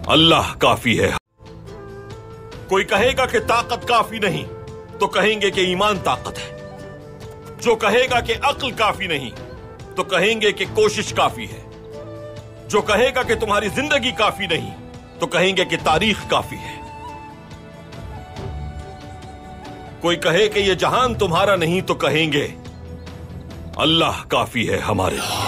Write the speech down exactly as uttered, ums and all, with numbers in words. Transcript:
अल्लाह काफी है। कोई कहेगा कि ताकत काफी नहीं तो कहेंगे कि ईमान ताकत है। जो कहेगा कि अक्ल काफी नहीं तो कहेंगे कि कोशिश काफी है। जो कहेगा कि तुम्हारी जिंदगी काफी नहीं तो कहेंगे कि तारीख काफी है। कोई कहे कि यह जहान तुम्हारा नहीं तो कहेंगे अल्लाह काफी है हमारे लिए।